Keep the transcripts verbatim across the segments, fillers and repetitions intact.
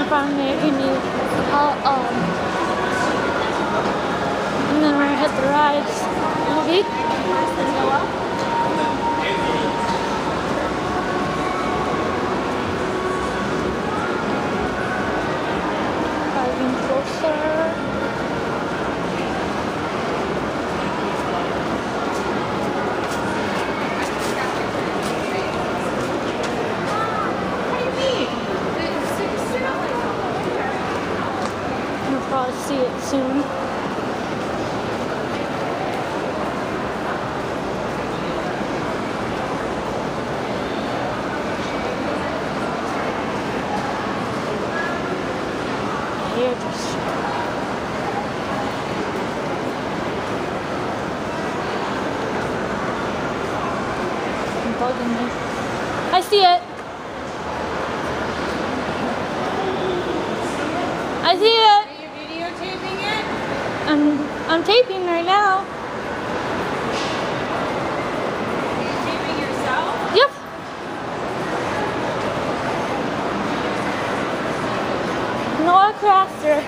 from making you all um and then we're gonna hit the rides. Maybe. Driving closer. You'll probably see it soon. Here, just bugging me. I see it. I see it. Are you videotaping it? I'm I'm taping right now. Are you taping yourself? Yep. Noah Crafter.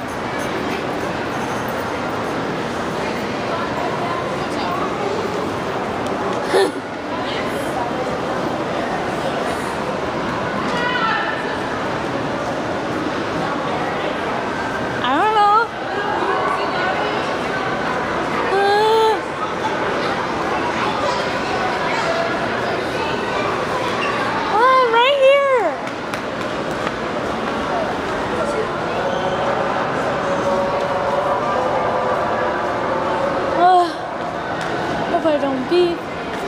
I don't know. Uh, oh, I'm right here. Oh, hope I don't beep.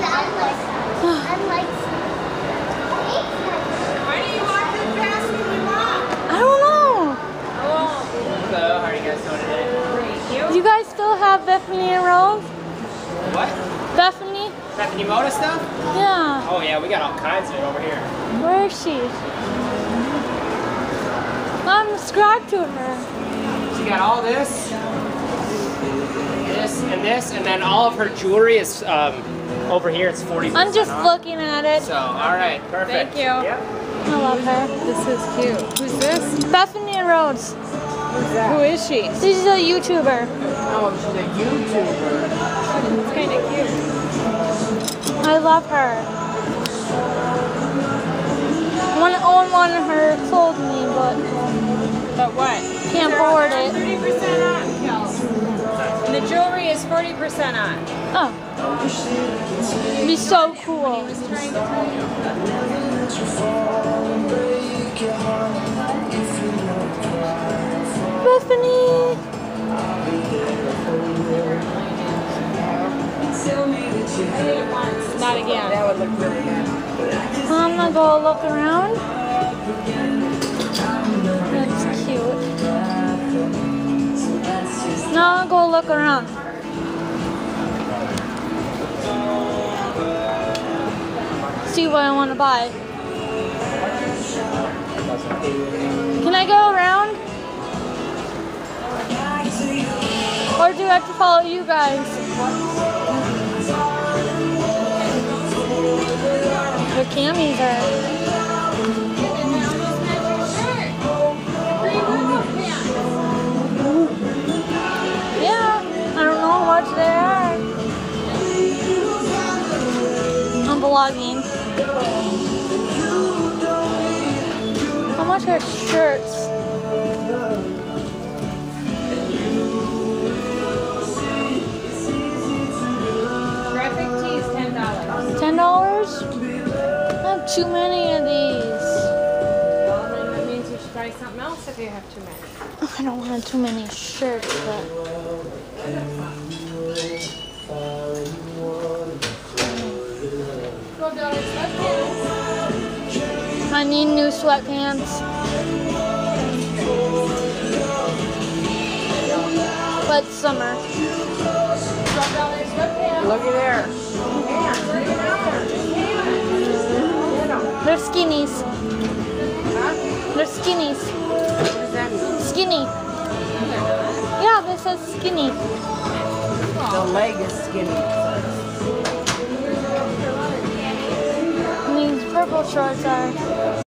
Why do you walk this fast when we walk? I don't know. Oh, Hello, how are you guys doing today? great. Do You? you guys still have Bethany and Rose? What? Bethany? Bethany Moda stuff? Yeah. Oh yeah, we got all kinds of it over here. Where is she? I'm subscribed to her. She got all this, this, and this, and then all of her jewelry is um, over here. It's forty percent I'm just off. looking at it. So, all right, perfect. Thank you. Yep. I love her. This is cute. Who's this? Bethany and Rhodes. Who's that? Who is she? She's a YouTuber. Oh, she's a YouTuber. It's kind of cute. I love her. I want to own one of her clothing, but But what? can't afford it. thirty percent on, Kel. And the jewelry is forty percent on. Oh. It'd be so cool. He was trying to tell you. Bethany! Not again. That would look really good. I'm gonna go look around. That's cute. Now I'll go look around. See what I want to buy. Can I go around? Or do I have to follow you guys? Their camis are. Yeah, I don't know how much they are. I'm vlogging. How much are shirts? Graphic tees, ten dollars. Ten dollars? I have too many of these. Well, then that means you should buy something else if you have too many. I don't want too many shirts, but twelve dollars sweatpants. I need new sweatpants. But it's summer. twelve dollars sweatpants. Looky there. They're skinnies. Huh? They're skinnies. What does that mean? Skinny. Yeah, this says skinny. The leg is skinny. And these purple shorts are